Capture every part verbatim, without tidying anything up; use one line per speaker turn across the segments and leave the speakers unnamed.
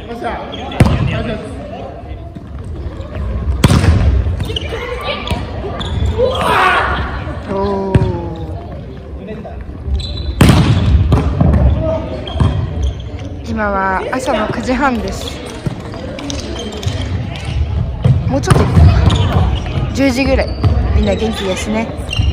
おー。今は朝のくじはんです。もうちょっとじゅうじぐらい。みんな元気ですね。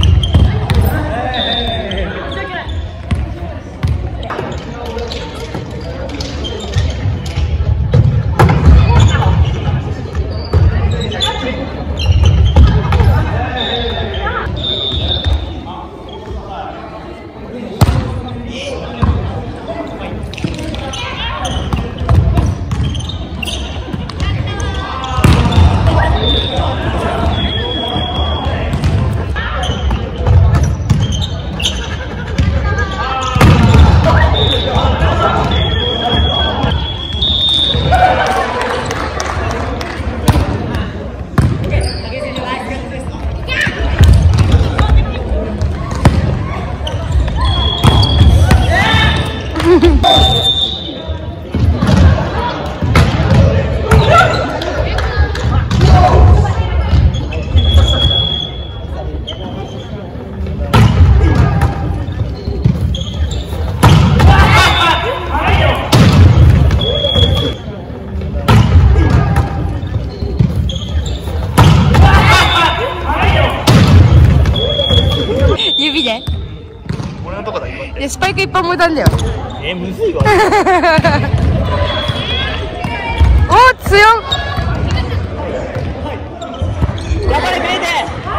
指で俺のとこだけ。でスパイクいっぱいもいたんだよ。えー、むずいわ。おー、強っ。頑張れメイデ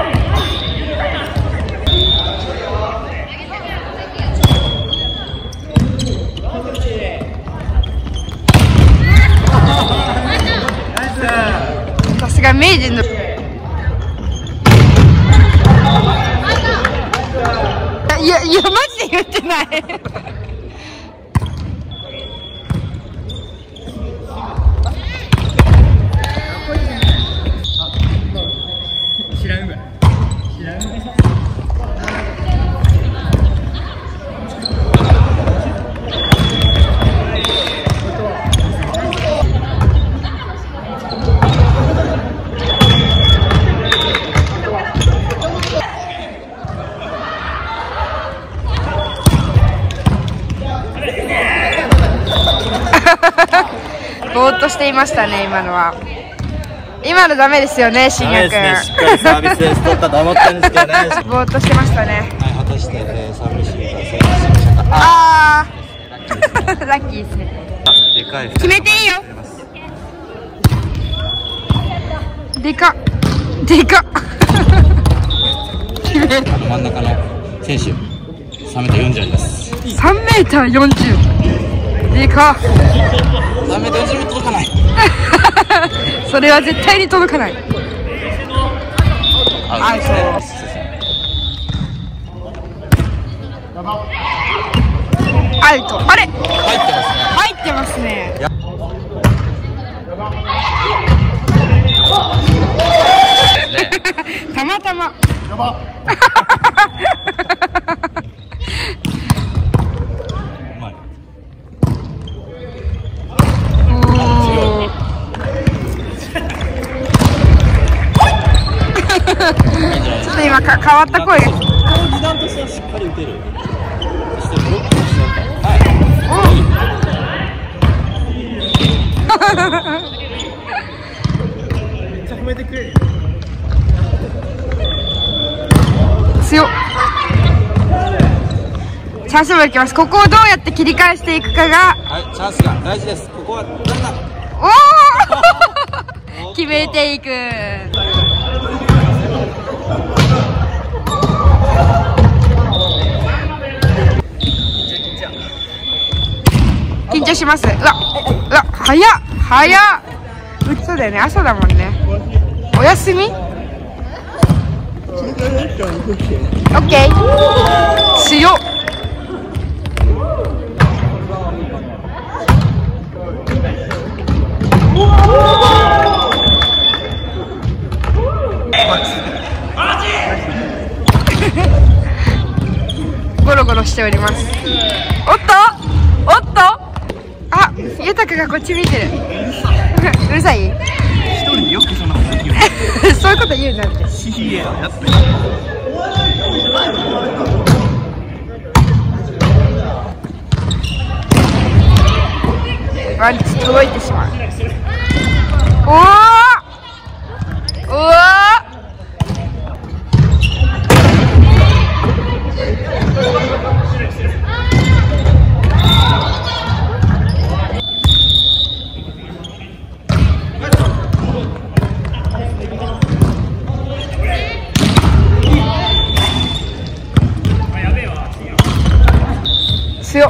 ー。さすがメイデンの。いやいやマジで言ってない。知らんわ。知らんわ。ぼーっとしていましたね、今のは。今のダメですよね、しんやくん。
しっかりサービスエース取ったと思ったんですけどね。
ぼーっとしてましたね。
はい、果たして、えー、サービスエースが成功しましたか。
あー、ラッキーですね。
でかい。
決めていいよ。でかっ。でかっ。決める。
真ん中の選手、さんメーターよんじゅうあります。
さんメーターよんじゅう。でかっ。
さんメーターよんじゅうも届かない。
それは絶対に届かない。
アウトですね。
アウト。あれ。
入ってますね。
入ってますね。たまたま。やば。ちょっと今か変わった声が。
二段としてはしっかり打てる。そしてブロックとしては。はい。めっちゃ褒めてくれる。
強っ。チャンスもいきます。ここをどうやって切り返していくかが。
はい、チャンスが大事です。ここはランナー。
おお。決めていく。緊張します。うわ、うわ、早っ、早っ。そうだよね、朝だもんね。お休み。オッケー。強っ。ゴロゴロしております。おっとおっと、あ、豊クがこっち見てる。うるさい？
一人でよくそんなこと言う。
そういうこと言うんだって。
シヒエやって。
ワンチ届いてしまう。おお。おお。強っ。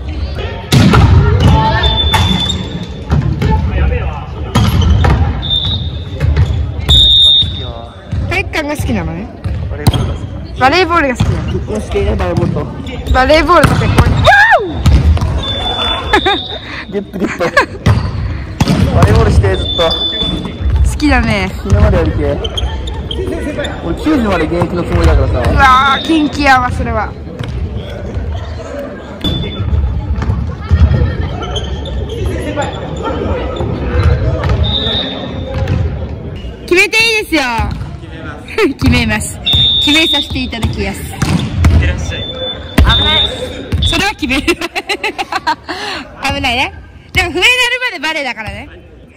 体育館が好きなのね。バレーボールが好きなの。バレーボールと結構。
ゲットゲット。バレーボールしてずっと。
好きだね。
死ぬまでやりて。俺きゅうじゅうまで現役のつもりだからさ。
うわー、元気やわそれは。決めていいですよ。決めます。決めさせていただきます。いってらっしゃい。危ない。それは決める。危ないね。でも笛鳴るまでバレーだからね。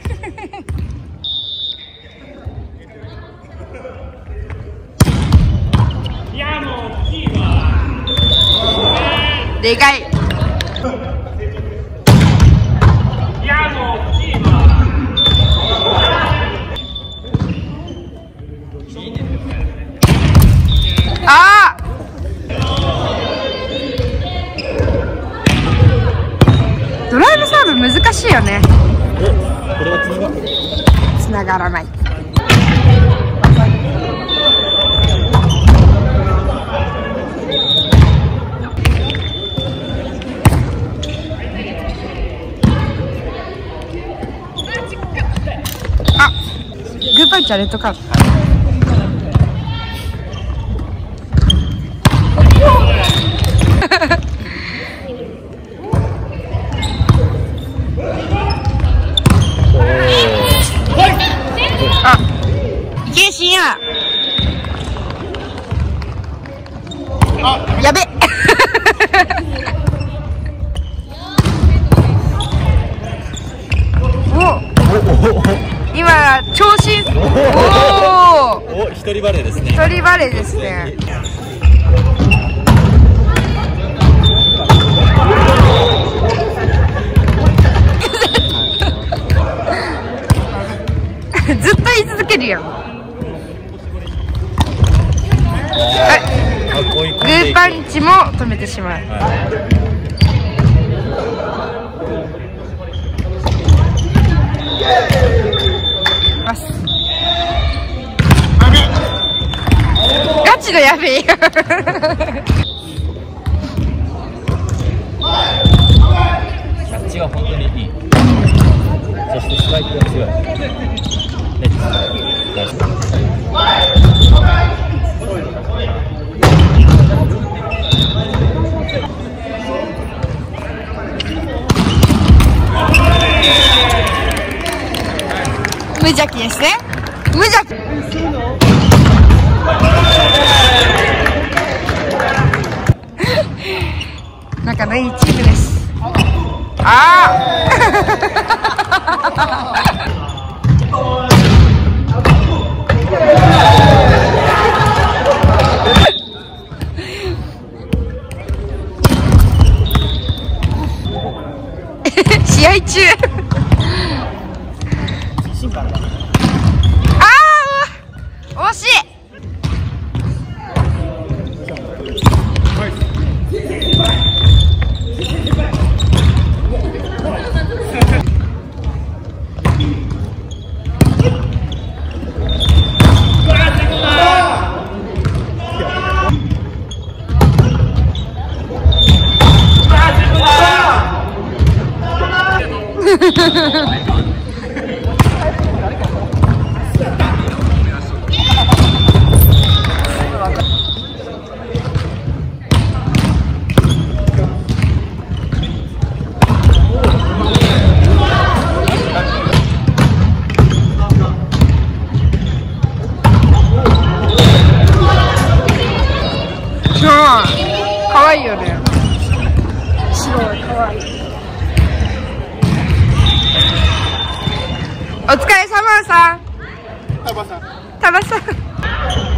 でかい。あー、ドライブサーブ難しいよね。
え、これはつながる？
つながらない。あ、グーパンチはレッドカード。あ、いけしんや。やべ。お、今長身。お
お、一人バレーですね。
一人バレーですね。ずっと言い続けるやん。はい、グーパンチも止めてしまう。ガチのやべえよ。
キャッチが本当にいい。そしてスパイクが強い。
無邪気ですね。無邪気。仲のいいチームです。ああ。試合中。ああ、惜しい。 お疲れ様さん。
タバさん。
タバさん。